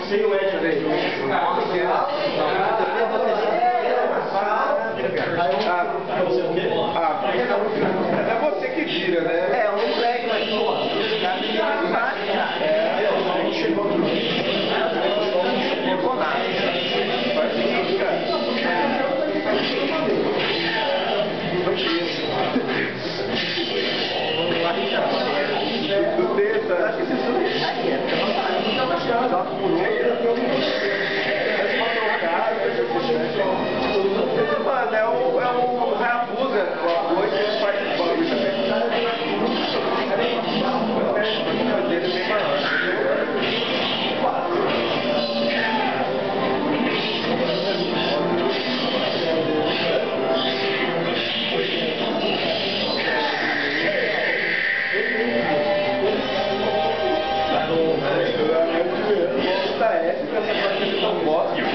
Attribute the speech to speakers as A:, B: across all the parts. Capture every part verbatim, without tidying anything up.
A: você e o Ed veio. Ah,
B: é você que tira, né?
A: é, um moleque, mas pô, os caras me ligaram, cara. É, não chegou aqui. Não chegou nada.
B: Faz o seguinte, cara. Do texto, acho que você só aí, é, já acumulou. Mano, é o, é o Rabuga, o arroz, ele faz o bagulho também. O dele é bem maior. Da S, que essa parte eles não gostam.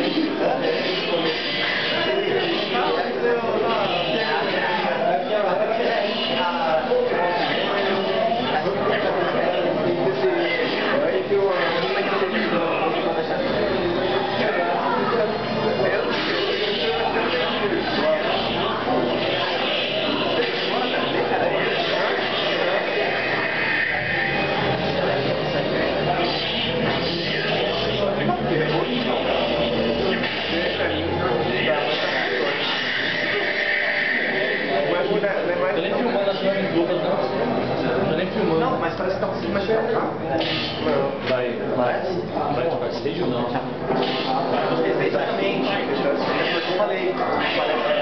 C: Tô nem filmando as minhas duplas, não. Tô nem filmando.
A: Não, mas parece que tá conseguindo mais chegar.
C: Vai,
A: Parece?
C: vai tocar stage ou não?
A: Exatamente. É o que eu falei. Parece.